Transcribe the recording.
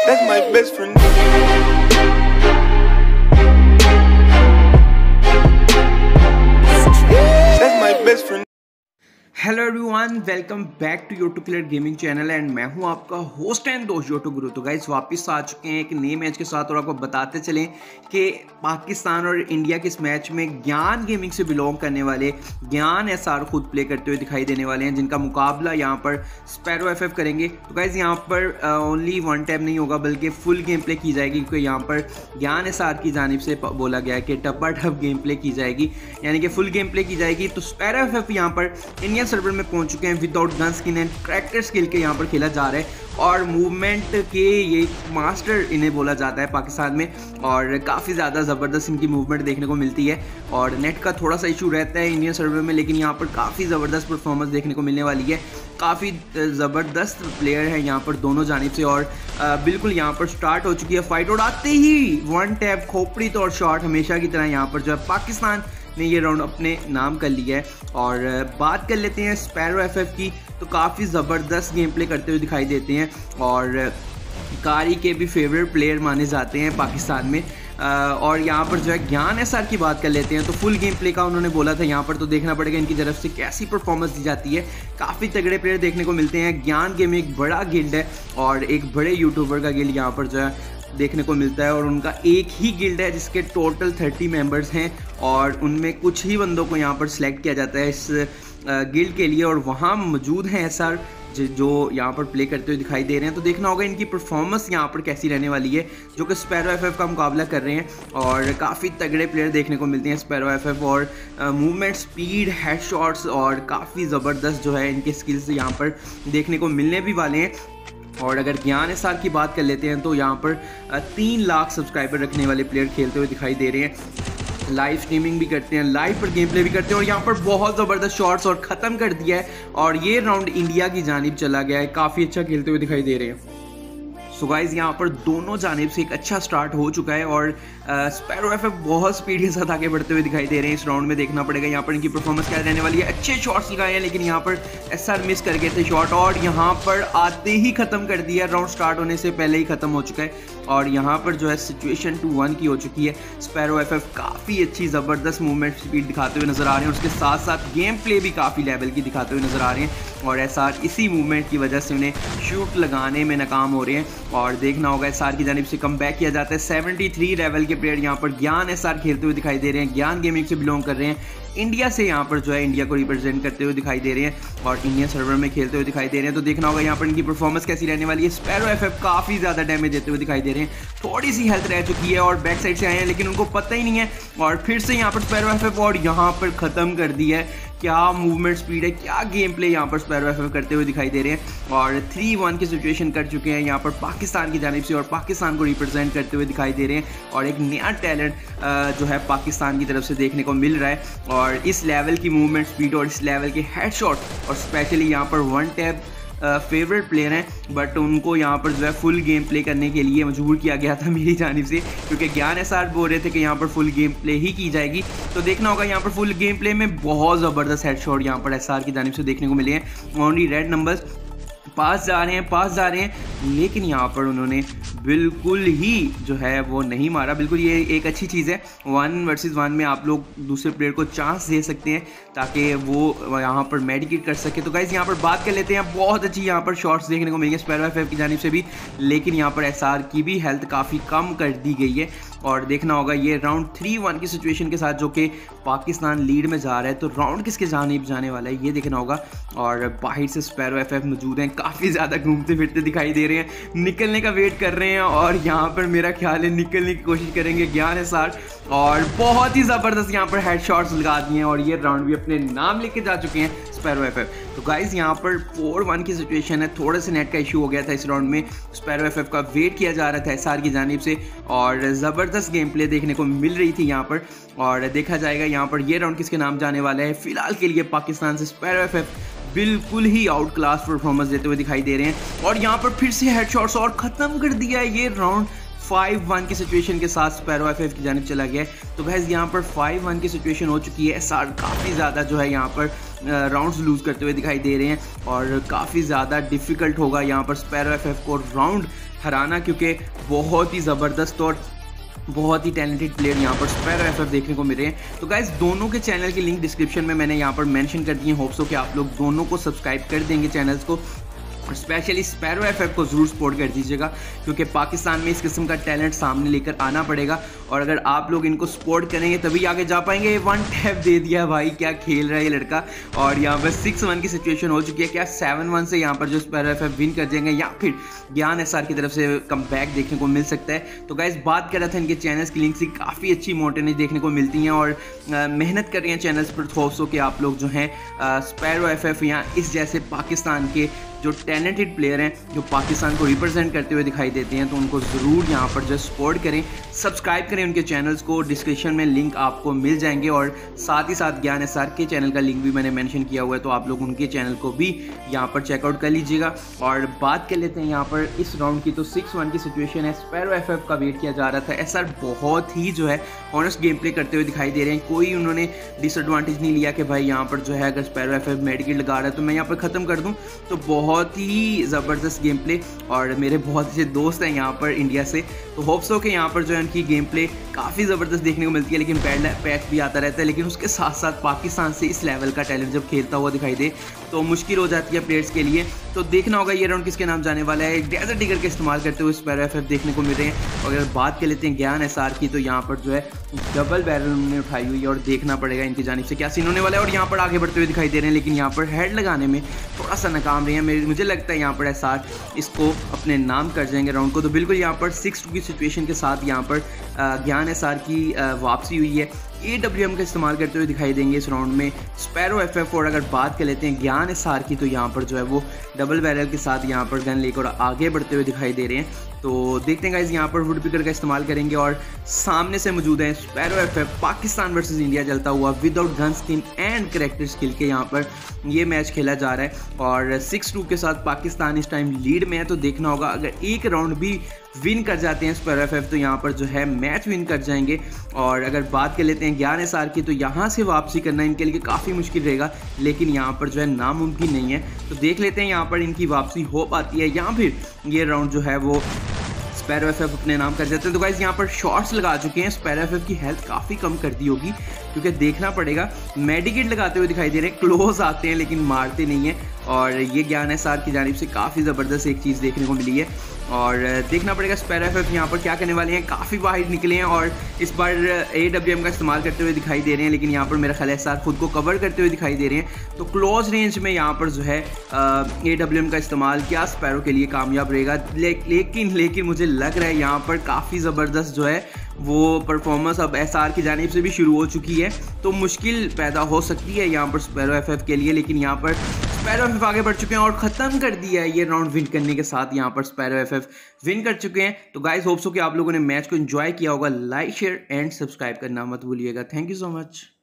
That's my best friend. That's my best friend. Hello everyone, welcome back to YouTube player gaming channel and मैं हूं आपका host and दोस्त YouTube गुरु। तो guys वापस आ चुके हैं एक नए मैच के साथ और आपको बताते चलें कि पाकिस्तान और इंडिया के इस मैच में ज्ञान गेमिंग से बिलोंग करने वाले ज्ञान एसआर खुद प्ले करते हुए दिखाई देने वाले हैं, जिनका मुकाबला यहां पर स्पैरो एफएफ करेंगे। तो गाइस यहां पर ओनली वन टैप नहीं होगा बल्कि फुल गेम प्ले की जाएगी, क्योंकि यहाँ पर ज्ञान एसआर की जानिब से बोला गया है कि टप्पा टप गेम प्ले की जाएगी, यानी कि फुल गेम प्ले की जाएगी। तो स्पैरो एफएफ यहाँ पर इंडियन सर्वर में पहुंच चुके हैं without gun skin and character skill के यहाँ पर खेला जा रहा है और मूवमेंट के ये मास्टर इन्हें बोला जाता है पाकिस्तान में, और काफ़ी ज़्यादा ज़बरदस्त इनकी मूवमेंट देखने को मिलती है। और नेट का थोड़ा सा इशू रहता है इंडियन सर्वर में, लेकिन यहाँ पर काफ़ी ज़बरदस्त परफॉर्मेंस देखने को मिलने वाली है। काफ़ी ज़बरदस्त प्लेयर है यहाँ पर दोनों जानिब से, और बिल्कुल यहाँ पर स्टार्ट हो चुकी है फाइट। और आते ही वन टैप खोपड़ी तोड़ शॉट हमेशा की तरह यहाँ पर जो है पाकिस्तान ने ये राउंड अपने नाम कर लिया है। और बात कर लेते हैं स्पैरो एफएफ की, तो काफ़ी ज़बरदस्त गेम प्ले करते हुए दिखाई देते हैं और कारी के भी फेवरेट प्लेयर माने जाते हैं पाकिस्तान में। और यहाँ पर जो है ज्ञान एसआर की बात कर लेते हैं, तो फुल गेम प्ले का उन्होंने बोला था यहाँ पर, तो देखना पड़ेगा इनकी तरफ से कैसी परफॉर्मेंस दी जाती है। काफ़ी तगड़े प्लेयर देखने को मिलते हैं। ज्ञान गेम एक बड़ा गिल्ड है और एक बड़े यूट्यूबर का गिल्ड यहाँ पर जो है देखने को मिलता है, और उनका एक ही गिल्ड है जिसके टोटल 30 मेंबर्स हैं और उनमें कुछ ही बंदों को यहाँ पर सिलेक्ट किया जाता है इस गिल्ड के लिए, और वहाँ मौजूद हैं एसआर जो यहाँ पर प्ले करते हुए दिखाई दे रहे हैं। तो देखना होगा इनकी परफॉर्मेंस यहाँ पर कैसी रहने वाली है, जो कि स्पैरो एफएफ का मुकाबला कर रहे हैं। और काफ़ी तगड़े प्लेयर देखने को मिलते हैं स्पैरो एफएफ, और मूवमेंट स्पीड, हेडशॉट्स और काफ़ी ज़बरदस्त जो है इनके स्किल्स यहाँ पर देखने को मिलने भी वाले हैं। और अगर ज्ञान एसआर की बात कर लेते हैं, तो यहाँ पर 3 लाख सब्सक्राइबर रखने वाले प्लेयर खेलते हुए दिखाई दे रहे हैं। लाइव स्ट्रीमिंग भी करते हैं, लाइव पर गेम प्ले भी करते हैं, और यहाँ पर बहुत ज़बरदस्त शॉट्स और ख़त्म कर दिया है। और ये राउंड इंडिया की जानिब चला गया है, काफ़ी अच्छा खेलते हुए दिखाई दे रहे हैं। सो गाइस यहाँ पर दोनों जानिब से एक अच्छा स्टार्ट हो चुका है और स्पैरो एफएफ बहुत स्पीड के साथ आगे बढ़ते हुए दिखाई दे रहे हैं। इस राउंड में देखना पड़ेगा यहाँ पर इनकी परफॉर्मेंस क्या रहने वाली है। अच्छे शॉट्स लगाए हैं, लेकिन यहाँ पर एसआर मिस कर गए थे शॉट, और यहाँ पर आते ही ख़त्म कर दिया। राउंड स्टार्ट होने से पहले ही ख़त्म हो चुका है, और यहाँ पर जो है सिचुएशन 2-1 की हो चुकी है। स्पैरो एफएफ काफ़ी अच्छी ज़बरदस्त मूवमेंट स्पीड दिखाते हुए नज़र आ रहे हैं, और उसके साथ साथ गेम प्ले भी काफ़ी लेवल की दिखाते हुए नज़र आ रहे हैं। और एसआर इसी मूवमेंट की वजह से उन्हें शूट लगाने में नाकाम हो रहे हैं, और देखना होगा एसआर की जानिब से कम बैक किया जाता है। 73 लेवल के प्लेयर यहाँ पर ज्ञान एसआर खेलते हुए दिखाई दे रहे हैं। ज्ञान गेमिंग से बिलोंग कर रहे हैं, इंडिया से यहाँ पर जो है इंडिया को रिप्रेजेंट करते हुए दिखाई दे रहे हैं और इंडियन सर्वर में खेलते हुए दिखाई दे रहे हैं। तो देखना होगा यहाँ पर इनकी परफॉर्मेंस कैसी रहने वाली है। स्पैरो एफएफ काफ़ी ज़्यादा डैमेज देते हुए दिखाई दे रहे हैं, थोड़ी सी हेल्थ रह चुकी है और बैक साइड से आए हैं, लेकिन उनको पता ही नहीं है। और फिर से यहाँ पर स्पैरो एफएफ और यहाँ पर ख़त्म कर दिया है। क्या मूवमेंट स्पीड है, क्या गेम प्ले यहाँ पर स्पैरो एफएफ करते हुए दिखाई दे रहे हैं, और 3-1 की सिचुएशन कर चुके हैं यहाँ पर पाकिस्तान की जानिब से, और पाकिस्तान को रिप्रेजेंट करते हुए दिखाई दे रहे हैं। और एक नया टैलेंट जो है पाकिस्तान की तरफ से देखने को मिल रहा है, और इस लेवल की मूवमेंट स्पीड और इस लेवल के हेडशॉट, और स्पेशली यहाँ पर वन टैप फेवरेट प्लेयर हैं, बट उनको यहाँ पर जो है फुल गेम प्ले करने के लिए मजबूर किया गया था मेरी जानिब से, क्योंकि ज्ञान एसआर बोल रहे थे कि यहाँ पर फुल गेम प्ले ही की जाएगी। तो देखना होगा यहाँ पर फुल गेम प्ले में बहुत ज़बरदस्त हेडशॉट यहाँ पर एसआर की जानिब से देखने को मिले हैं। ओनली रेड नंबर्स पास जा रहे हैं, लेकिन यहाँ पर उन्होंने बिल्कुल ही जो है वो नहीं मारा। बिल्कुल ये एक अच्छी चीज़ है, 1 वर्सेस 1 में आप लोग दूसरे प्लेयर को चांस दे सकते हैं ताकि वो यहाँ पर मेडिकेट कर सके। तो गाइस यहाँ पर बात कर लेते हैं, बहुत अच्छी यहाँ पर शॉट्स देखने को मिलेंगे स्पैरो एफएफ की जानिब से भी, लेकिन यहाँ पर एसआर की भी हेल्थ काफ़ी कम कर दी गई है। और देखना होगा ये राउंड 3-1 की सिचुएशन के साथ, जो कि पाकिस्तान लीड में जा रहा है, तो राउंड किसके जानिब जाने वाला है ये देखना होगा। और बाहर से स्पैरो एफएफ मौजूद हैं, काफ़ी ज़्यादा घूमते फिरते दिखाई दे रहे हैं, निकलने का वेट कर रहे हैं, और यहाँ पर मेरा ख्याल है निकलने की कोशिश करेंगे ज्ञान एसआर, और बहुत ही ज़बरदस्त यहाँ पर हेडशॉट्स लगा दिए हैं, और ये राउंड भी अपने नाम लेके जा चुके हैं स्पैरो एफएफ। तो गाइस यहाँ पर 4-1 की सिचुएशन है, थोड़े से नेट का इशू हो गया था इस राउंड में। स्पैरो एफएफ का वेट किया जा रहा था एसआर की जानिब से, और ज़बरदस्त गेम प्ले देखने को मिल रही थी यहाँ पर। और देखा जाएगा यहाँ पर ये राउंड किसके नाम जाने वाला है। फिलहाल के लिए पाकिस्तान से स्पैरो एफएफ बिल्कुल ही आउट क्लास परफॉर्मेंस देते हुए दिखाई दे रहे हैं, और यहाँ पर फिर से हेडशॉट्स और ख़त्म कर दिया है ये राउंड। 5-1 की सिचुएशन के साथ स्पैरो एफएफ की जानिब चला गया है। तो गाइस यहाँ पर 5-1 की सिचुएशन हो चुकी है। एसआर काफ़ी ज़्यादा जो है यहाँ पर राउंड्स लूज़ करते हुए दिखाई दे रहे हैं और काफ़ी ज़्यादा डिफ़िकल्ट होगा यहाँ पर स्पैरो एफएफ को राउंड हराना, क्योंकि बहुत ही ज़बरदस्त और बहुत ही टैलेंटेड प्लेयर यहाँ पर स्पैरो एफएफ देखने को मिल रहे हैं। तो गाइस दोनों के चैनल की लिंक डिस्क्रिप्शन में मैंने यहाँ पर मेंशन कर दी है। होप सो कि आप लोग दोनों को सब्सक्राइब कर देंगे चैनल्स को, और स्पेशली स्पैरो एफएफ को ज़रूर सपोर्ट कर दीजिएगा, क्योंकि पाकिस्तान में इस किस्म का टैलेंट सामने लेकर आना पड़ेगा। और अगर आप लोग इनको सपोर्ट करेंगे तभी आगे जा पाएंगे। 1 टैप दे दिया भाई, क्या खेल रहा है ये लड़का। और यहाँ पर 6-1 की सिचुएशन हो चुकी है। क्या 7-1 से यहाँ पर जो स्पैरो एफएफ विन कर जाएंगे, या फिर ज्ञान एसआर की तरफ से कम बैक देखने को मिल सकता है। तो गाइस बात कर रहा था इनके चैनल्स की लिंक से, काफ़ी अच्छी मोटेनेज देखने को मिलती हैं और मेहनत कर रही हैं चैनल्स पर। होप सो कि आप लोग जो हैं स्पैरो एफएफ या इस जैसे पाकिस्तान के जो टैलेंटेड प्लेयर हैं, जो पाकिस्तान को रिप्रेजेंट करते हुए दिखाई देते हैं, तो उनको ज़रूर यहाँ पर जो सपोर्ट करें, सब्सक्राइब करें उनके चैनल्स को। डिस्क्रिप्शन में लिंक आपको मिल जाएंगे, और साथ ही साथ ज्ञान एसआर के चैनल का लिंक भी मैंने मेंशन किया हुआ है, तो आप लोग उनके चैनल को भी यहाँ पर चेकआउट कर लीजिएगा। और बात कर लेते हैं यहाँ पर इस राउंड की। तो 6-1 की सिचुएशन है, स्पैरो एफएफ का वेट किया जा रहा था। एसआर बहुत ही जो है ऑनेस्ट गेम प्ले करते हुए दिखाई दे रहे हैं। कोई उन्होंने डिसएडवांटेज नहीं लिया कि भाई यहाँ पर जो है अगर स्पैरो एफएफ मेडिकेट लगा रहा है तो मैं यहाँ पर ख़त्म कर दूँ। तो बहुत ही ज़बरदस्त गेम प्ले, और मेरे बहुत से दोस्त हैं यहाँ पर इंडिया से, तो होप्स हो कि यहाँ पर जो है उनकी गेम प्ले काफ़ी ज़बरदस्त देखने को मिलती है। लेकिन पैच भी आता रहता है, लेकिन उसके साथ साथ पाकिस्तान से इस लेवल का टैलेंट जब खेलता हुआ दिखाई दे तो मुश्किल हो जाती है प्लेयर्स के लिए। तो देखना होगा ये राउंड किसके नाम जाने वाला है। डेजर्ट टिगर के इस्तेमाल करते हुए स्पैरो एफएफ देखने को मिल रहे हैं। और अगर बात कर लेते हैं ज्ञान एसआर की, तो यहाँ पर जो है डबल बैरल उन्होंने उठाई हुई है, और देखना पड़ेगा इनकी जानिब से क्या सीन होने वाला है। और यहाँ पर आगे बढ़ते हुए दिखाई दे रहे हैं, लेकिन यहाँ पर हेड लगाने में थोड़ा सा नाकाम रहे हैं। मुझे लगता है यहाँ पर एसआर इसको अपने नाम कर जाएंगे राउंड को। तो बिल्कुल यहाँ पर 6-2 की सिचुएशन के साथ यहाँ पर ज्ञान एसआर की वापसी हुई है। AWM का इस्तेमाल करते हुए दिखाई देंगे इस राउंड में स्पैरो एफएफ। और अगर बात कर लेते हैं ज्ञान एसआर की, तो यहाँ पर जो है वो डबल बैरल के साथ यहाँ पर गन लेकर आगे बढ़ते हुए दिखाई दे रहे हैं। तो देखते हैं गाइस, यहाँ पर वुड पिकर का इस्तेमाल करेंगे, और सामने से मौजूद है sparrow FF. Pakistan versus India चलता हुआ without gun skin and character skill के यहाँ पर ये मैच खेला जा रहा है। और 6-2 के साथ पाकिस्तान इस टाइम लीड में है। तो देखना होगा, अगर एक राउंड भी विन कर जाते हैं स्पैरो एफएफ तो यहाँ पर जो है मैच विन कर जाएंगे। और अगर बात कर लेते हैं ज्ञान एसआर की, तो यहाँ से वापसी करना इनके लिए काफ़ी मुश्किल रहेगा, लेकिन यहाँ पर जो है नामुमकिन नहीं है। तो देख लेते हैं यहाँ पर इनकी वापसी हो पाती है, या फिर ये राउंड जो है वो स्पैरो एफएफ अपने नाम कर जाते हैं। तो गाइस यहाँ पर शॉट्स लगा चुके हैं। स्पैरो एफएफ की हेल्थ काफ़ी कम कर दी होगी, क्योंकि देखना पड़ेगा। मेडिकेट लगाते हुए दिखाई दे रहे हैं, क्लोज आते हैं लेकिन मारते नहीं हैं। और ये ज्ञान एसआर की जानिब से काफ़ी ज़बरदस्त एक चीज़ देखने को मिली है। और देखना पड़ेगा स्पैरो एफएफ यहाँ पर क्या करने वाले हैं। काफ़ी वाइड निकले हैं, और इस बार AWM का इस्तेमाल करते हुए दिखाई दे रहे हैं, लेकिन यहाँ पर मेरा ख्याल एसआर खुद को कवर करते हुए दिखाई दे रहे हैं। तो क्लोज रेंज में यहाँ पर जो है AWM का इस्तेमाल क्या स्पैरो के लिए कामयाब रहेगा। लेकिन मुझे लग रहा है यहाँ पर काफ़ी ज़बरदस्त जो है वो परफॉर्मेंस अब एसआर की जानिब से भी शुरू हो चुकी है। तो मुश्किल पैदा हो सकती है यहाँ पर स्पैरो एफएफ के लिए, लेकिन यहाँ पर स्पैरो एफएफ आगे बढ़ चुके हैं और ख़त्म कर दिया है ये राउंड विन करने के साथ। यहाँ पर स्पैरो एफएफ विन कर चुके हैं। तो गाइस होप्स हो कि आप लोगों ने मैच को एंजॉय किया होगा। लाइक शेयर एंड सब्सक्राइब करना मत भूलिएगा। Thank you so much.